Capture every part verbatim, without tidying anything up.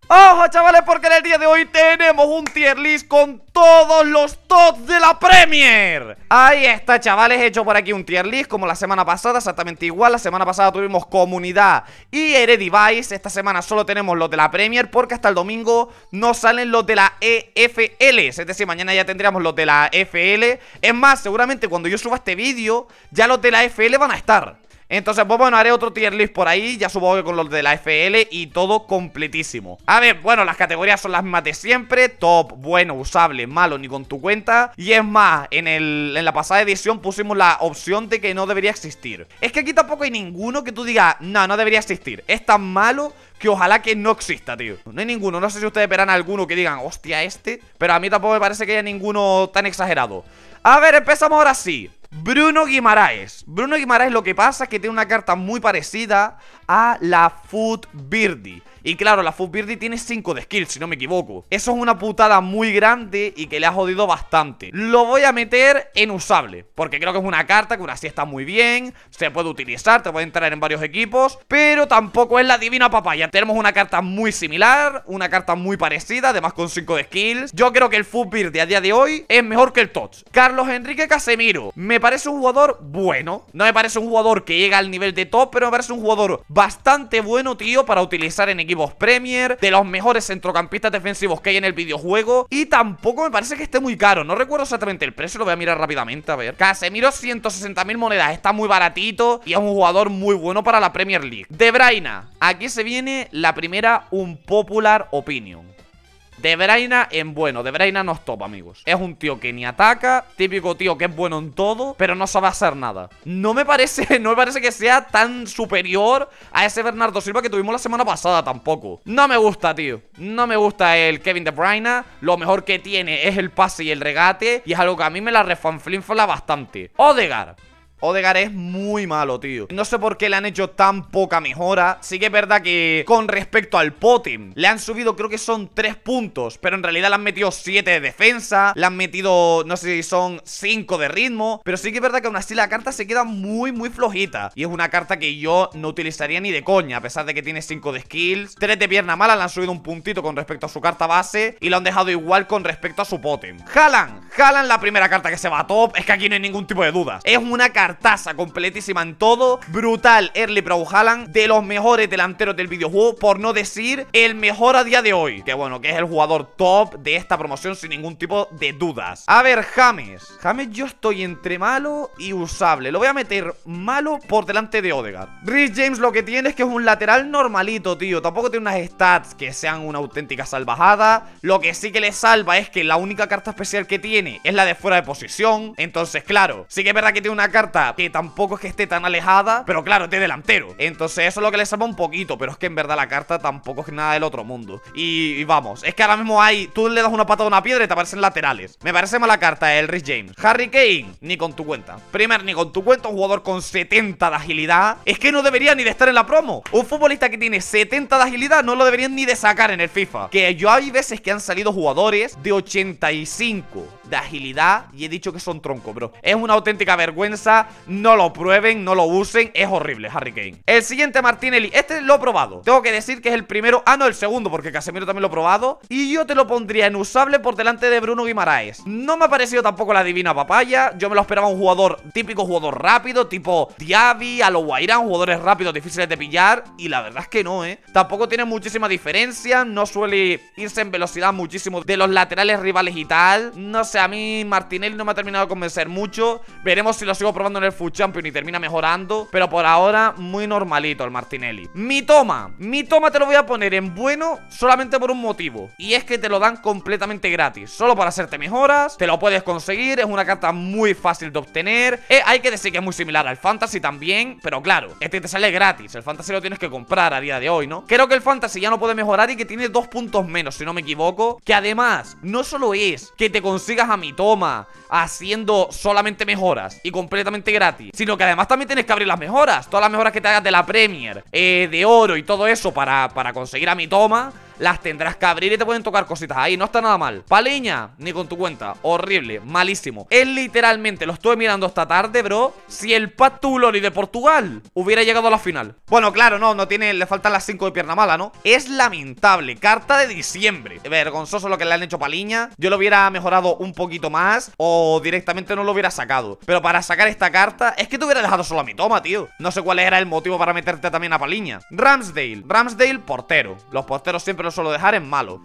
¡Ojo, chavales! Porque en el día de hoy tenemos un tier list con todos los tops de la Premier. Ahí está, chavales, he hecho por aquí un tier list como la semana pasada, exactamente igual. La semana pasada tuvimos Comunidad y Eredivisie. Esta semana solo tenemos los de la Premier porque hasta el domingo no salen los de la E F L. Es decir, mañana ya tendríamos los de la E F L. Es más, seguramente cuando yo suba este vídeo ya los de la E F L van a estar. Entonces, pues bueno, haré otro tier list por ahí. Ya supongo que con los de la F L y todo completísimo. A ver, bueno, las categorías son las mismas de siempre. Top, bueno, usable, malo, ni con tu cuenta. Y es más, en, el, en la pasada edición pusimos la opción de que no debería existir. Es que aquí tampoco hay ninguno que tú digas, no, no debería existir. Es tan malo que ojalá que no exista, tío. No hay ninguno, no sé si ustedes verán alguno que digan, hostia, este. Pero a mí tampoco me parece que haya ninguno tan exagerado. A ver, empezamos ahora sí. Bruno Guimaraes. Bruno Guimaraes, lo que pasa es que tiene una carta muy parecida a la Food Birdie. Y claro, la Food Birdie tiene cinco de skill, si no me equivoco. Eso es una putada muy grande y que le ha jodido bastante. Lo voy a meter en usable, porque creo que es una carta que aún así está muy bien. Se puede utilizar, te puede entrar en varios equipos, pero tampoco es la divina papaya. Tenemos una carta muy similar, una carta muy parecida, además con cinco de skills. Yo creo que el Food Birdie a día de hoy es mejor que el Tots. Carlos Enrique Casemiro. Me parece un jugador bueno. No me parece un jugador que llega al nivel de top, pero me parece un jugador bastante bueno, tío, para utilizar en equipos Premier, de los mejores centrocampistas defensivos que hay en el videojuego. Y tampoco me parece que esté muy caro. No recuerdo exactamente el precio, lo voy a mirar rápidamente. A ver, Casemiro, ciento sesenta mil monedas. Está muy baratito y es un jugador muy bueno para la Premier League. De Bruyne, aquí se viene la primera unpopular opinion. De Bruyne en bueno, De Bruyne no es top, amigos. Es un tío que ni ataca, típico tío que es bueno en todo, pero no sabe hacer nada. No me parece, no me parece que sea tan superior a ese Bernardo Silva que tuvimos la semana pasada tampoco. No me gusta, tío. No me gusta el Kevin De Bruyne. Lo mejor que tiene es el pase y el regate, y es algo que a mí me la refanflinfla bastante. Odegaard. Odegaard es muy malo, tío. No sé por qué le han hecho tan poca mejora. Sí que es verdad que con respecto al Potem le han subido, creo que son tres puntos, pero en realidad le han metido siete de defensa. Le han metido, no sé si son cinco de ritmo. Pero sí que es verdad que aún así la carta se queda muy, muy flojita. Y es una carta que yo no utilizaría ni de coña, a pesar de que tiene cinco de skills. tres de pierna mala, le han subido un puntito con respecto a su carta base y lo han dejado igual con respecto a su Potem. Haaland. Haaland, la primera carta que se va a top. Es que aquí no hay ningún tipo de dudas. Es una carta Cartaza completísima en todo. Brutal Early Pro Haaland, de los mejores delanteros del videojuego, por no decir el mejor a día de hoy. Que bueno, que es el jugador top de esta promoción sin ningún tipo de dudas. A ver, James. James yo estoy entre malo y usable. Lo voy a meter malo por delante de Odegaard. Reece James lo que tiene es que es un lateral normalito, tío. Tampoco tiene unas stats que sean una auténtica salvajada. Lo que sí que le salva es que la única carta especial que tiene es la de fuera de posición. Entonces, claro, sí que es verdad que tiene una carta que tampoco es que esté tan alejada, pero claro, es de delantero. Entonces eso es lo que le salva un poquito, pero es que en verdad la carta tampoco es nada del otro mundo. Y, y vamos, es que ahora mismo hay, tú le das una patada a una piedra y te aparecen el Me parece mala carta el Reece James. Harry Kane, ni con tu cuenta. Primer, ni con tu cuenta, un jugador con setenta de agilidad. Es que no debería ni de estar en la promo. Un futbolista que tiene setenta de agilidad no lo deberían ni de sacar en el FIFA. Que yo hay veces que han salido jugadores de ochenta y cinco de agilidad y he dicho que son tronco, bro. Es una auténtica vergüenza. No lo prueben, no lo usen. Es horrible, Harry Kane. El siguiente, Martinelli. Este lo he probado. Tengo que decir que es el primero. Ah, no, el segundo, porque Casemiro también lo he probado. Y yo te lo pondría en usable por delante de Bruno Guimaraes. No me ha parecido tampoco la divina papaya. Yo me lo esperaba un jugador, típico jugador rápido, tipo Diaby, a lo Guairán, jugadores rápidos, difíciles de pillar. Y la verdad es que no, eh. Tampoco tiene muchísima diferencia. No suele irse en velocidad muchísimo de los laterales rivales y tal. No sé, a mí Martinelli no me ha terminado de convencer mucho. Veremos si lo sigo probando en el Food Champion y termina mejorando. Pero por ahora, muy normalito el Martinelli. Mi toma. Mi toma te lo voy a poner en bueno solamente por un motivo. Y es que te lo dan completamente gratis. Solo para hacerte mejoras. Te lo puedes conseguir. Es una carta muy fácil de obtener. Eh, hay que decir que es muy similar al Fantasy también. Pero claro, este te sale gratis. El Fantasy lo tienes que comprar a día de hoy, ¿no? Creo que el Fantasy ya no puede mejorar y que tiene dos puntos menos, si no me equivoco. Que además, no solo es que te consigas a mi toma haciendo solamente mejoras y completamente gratis, sino que además también tienes que abrir las mejoras. Todas las mejoras que te hagas de la Premier, eh, de oro y todo eso para, para conseguir a mi toma. las tendrás que abrir y te pueden tocar cositas ahí. No está nada mal. Paliña, ni con tu cuenta. Horrible, malísimo. Es literalmente, lo estuve mirando esta tarde, bro. Si el Pat Tulori de Portugal hubiera llegado a la final. Bueno, claro, no, no tiene, le faltan las cinco de pierna mala, ¿no? Es lamentable. Carta de diciembre. Vergonzoso lo que le han hecho a Paliña. Yo lo hubiera mejorado un poquito más o directamente no lo hubiera sacado. Pero para sacar esta carta, es que te hubiera dejado solo a mi toma, tío. No sé cuál era el motivo para meterte también a Paliña. Ramsdale. Ramsdale, portero. Los porteros siempre los suelo dejar en malo.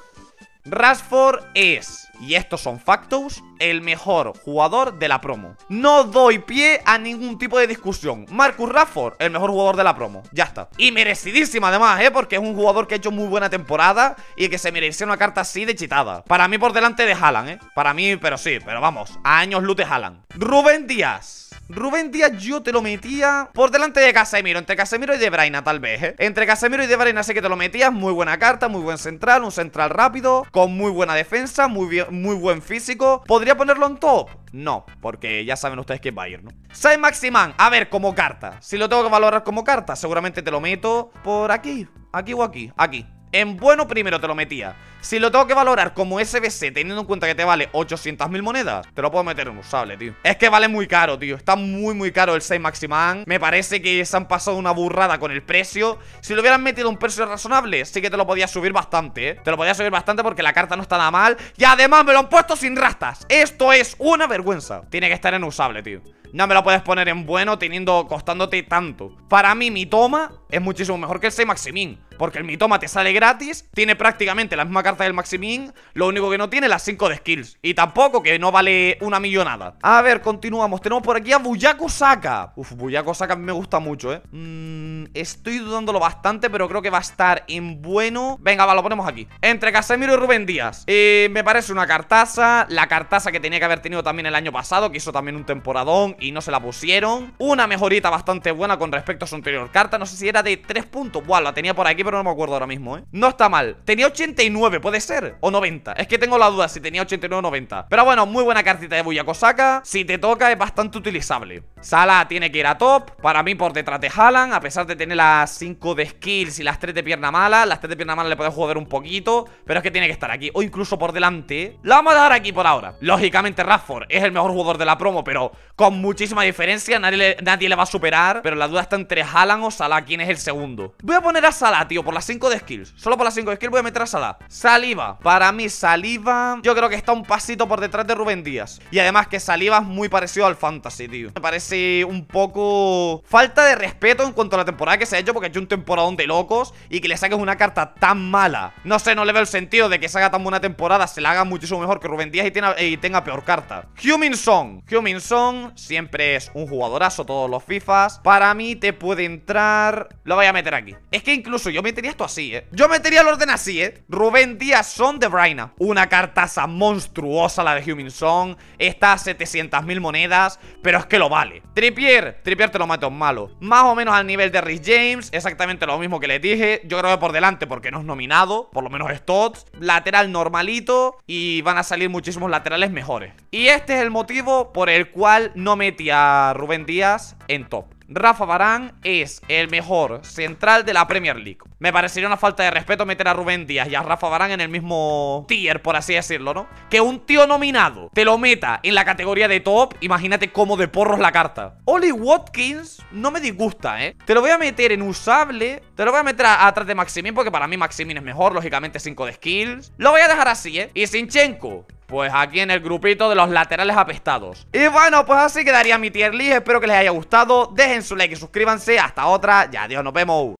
Rashford es, y estos son factos, el mejor jugador de la promo. No doy pie a ningún tipo de discusión. Marcus Rashford, el mejor jugador de la promo. Ya está. Y merecidísima además, ¿eh? Porque es un jugador que ha hecho muy buena temporada y que se merecía una carta así de chitada. Para mí por delante de Haaland, ¿eh? Para mí, pero sí, pero vamos, a años luz de Haaland. Rubén Díaz. Rubén Díaz yo te lo metía por delante de Casemiro, entre Casemiro y De Bruyne tal vez, ¿eh? Entre Casemiro y De Bruyne sé que te lo metías. Muy buena carta, muy buen central, un central rápido, con muy buena defensa, muy, bien, muy buen físico. ¿Podría ponerlo en top? No, porque ya saben ustedes que es Bayern, ¿no? Saint-Maximin, a ver, como carta. Si lo tengo que valorar como carta, seguramente te lo meto por aquí, aquí o aquí, aquí. En bueno primero te lo metía. Si lo tengo que valorar como S B C, teniendo en cuenta que te vale ochocientas mil monedas, te lo puedo meter en usable, tío. Es que vale muy caro, tío. Está muy, muy caro el Saint-Maximin. Me parece que se han pasado una burrada con el precio. Si lo hubieran metido a un precio razonable, sí que te lo podía subir bastante, ¿eh? Te lo podía subir bastante porque la carta no está nada mal. Y además me lo han puesto sin rastas. Esto es una vergüenza. Tiene que estar en usable, tío. No me lo puedes poner en bueno teniendo, costándote tanto. Para mí, mi toma es muchísimo mejor que el Saint-Maximin, porque el Mitoma te sale gratis, tiene prácticamente la misma carta del Maximin, lo único que no tiene las cinco de skills. Y tampoco que no vale una millonada. A ver, continuamos. Tenemos por aquí a Bukayo Saka. Uf, Bukayo Saka a mí me gusta mucho, eh mm, Estoy dudándolo bastante, pero creo que va a estar en bueno. Venga, va, lo ponemos aquí. Entre Casemiro y Rubén Díaz. eh, Me parece una cartaza. La cartaza que tenía que haber tenido también el año pasado, que hizo también un temporadón y no se la pusieron. Una mejorita bastante buena con respecto a su anterior carta. No sé si era de tres puntos. Buah, la tenía por aquí, pero no me acuerdo ahora mismo, ¿eh? No está mal. Tenía ochenta y nueve, ¿puede ser? O noventa. Es que tengo la duda si tenía ochenta y nueve o noventa. Pero bueno, muy buena cartita de Bukayo Saka. Si te toca es bastante utilizable. Salah tiene que ir a top. Para mí por detrás de Haaland, a pesar de tener las cinco de skills y las tres de pierna mala. Las tres de pierna mala le puedes joder un poquito, pero es que tiene que estar aquí. O incluso por delante. La vamos a dejar aquí por ahora. Lógicamente Rashford es el mejor jugador de la promo, pero con muchísima diferencia. Nadie le, nadie le va a superar. Pero la duda está entre Haaland o Salah. ¿Quién es el segundo? Voy a poner a Salah, tío, por las cinco de skills. Solo por las cinco de skills voy a meter a Salah. Saliba. Para mí Saliba, yo creo que está un pasito por detrás de Rubén Díaz. Y además que Saliba es muy parecido al Fantasy, tío. Me parece un poco falta de respeto en cuanto a la temporada que se ha hecho, porque ha hecho un temporadón de locos. Y que le saques una carta tan mala. No sé, no le veo el sentido de que se haga tan buena temporada, se la haga muchísimo mejor que Rubén Díaz y tenga, y tenga peor carta. Heung-min Son. Heung-min Son siempre es un jugadorazo, todos los FIFAs. Para mí te puede entrar... Lo voy a meter aquí. Es que incluso yo metería esto así, ¿eh? Yo metería el orden así, ¿eh? Rubén Díaz, Son, De Bruyne. Una cartaza monstruosa la de Heung-min Son. Está a setecientas mil monedas, pero es que lo vale. Trippier. Trippier te lo mato en malo. Más o menos al nivel de Reece James. Exactamente lo mismo que les dije. Yo creo que por delante porque no es nominado. Por lo menos es Tots. Lateral normalito. Y van a salir muchísimos laterales mejores. Y este es el motivo por el cual no metí a Rubén Díaz en top. Rafa Varane es el mejor central de la Premier League. Me parecería una falta de respeto meter a Rubén Díaz y a Rafa Varane en el mismo tier, por así decirlo, ¿no? Que un tío nominado te lo meta en la categoría de top. Imagínate cómo de porros la carta. Oli Watkins no me disgusta, ¿eh? Te lo voy a meter en usable. Te lo voy a meter a, atrás de Maximin, porque para mí Maximin es mejor. Lógicamente cinco de skills. Lo voy a dejar así, ¿eh? Y Zinchenko, pues aquí en el grupito de los laterales apestados. Y bueno, pues así quedaría mi tier list. Espero que les haya gustado. Dejen su like y suscríbanse. Hasta otra. Ya, adiós, nos vemos.